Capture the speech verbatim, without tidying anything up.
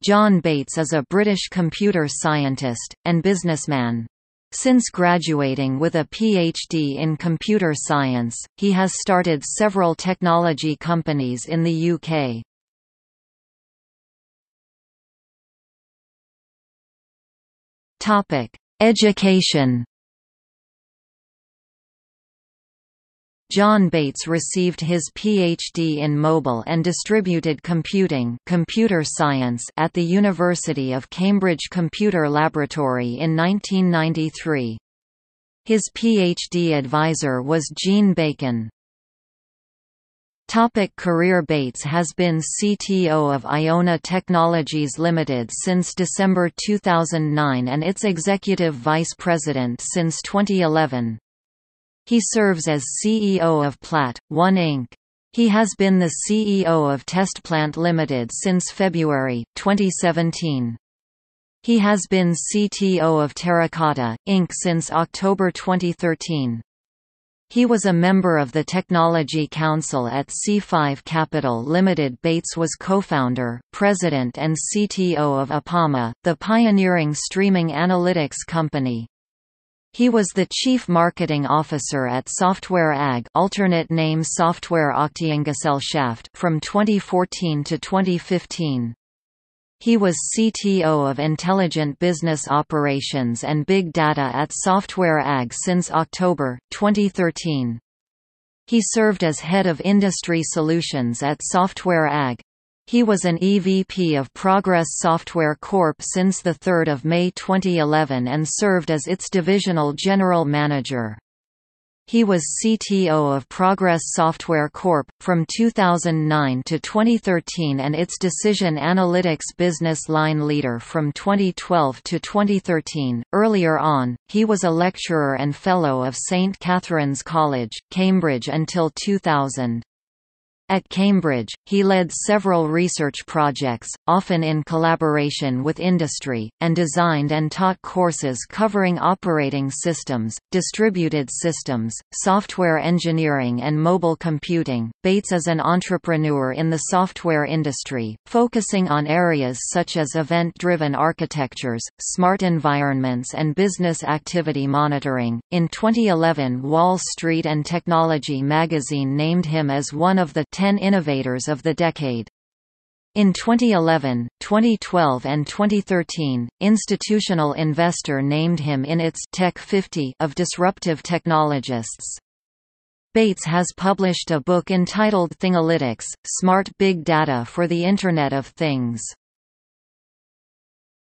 John Bates is a British computer scientist, and businessman. Since graduating with a P H D in computer science, he has started several technology companies in the U K. Education. John Bates received his P H D in Mobile and Distributed Computing computer science at the University of Cambridge Computer Laboratory in nineteen ninety-three. His P H D advisor was Jean Bacon. Topic career. Bates has been C T O of Iona Technologies Limited since December two thousand nine and its executive vice president since twenty eleven. He serves as C E O of Plat one Incorporated. He has been the C E O of Testplant Limited since February twenty seventeen. He has been C T O of Terracotta Incorporated since October twenty thirteen. He was a member of the Technology Council at C five Capital Limited. Bates was co-founder, president and C T O of Apama, the pioneering streaming analytics company. He was the Chief Marketing Officer at Software A G, alternate name Software Aktiengesellschaft, from twenty fourteen to twenty fifteen. He was C T O of Intelligent Business Operations and Big Data at Software A G since October twenty thirteen. He served as Head of Industry Solutions at Software A G. He was an E V P of Progress Software Corporation since the third of May twenty eleven and served as its Divisional General Manager. He was C T O of Progress Software Corporation from two thousand nine to twenty thirteen and its Decision Analytics business line leader from twenty twelve to twenty thirteen. Earlier on, he was a lecturer and fellow of Saint Catherine's College, Cambridge until two thousand. At Cambridge, he led several research projects, often in collaboration with industry, and designed and taught courses covering operating systems, distributed systems, software engineering and mobile computing. Bates is an entrepreneur in the software industry, focusing on areas such as event-driven architectures, smart environments and business activity monitoring. In twenty eleven, Wall Street and Technology magazine named him as one of the ten innovators of the decade. In twenty eleven, twenty twelve and twenty thirteen, Institutional Investor named him in its Tech fifty of disruptive technologists. Bates has published a book entitled Thingalytics: Smart Big Data for the Internet of Things.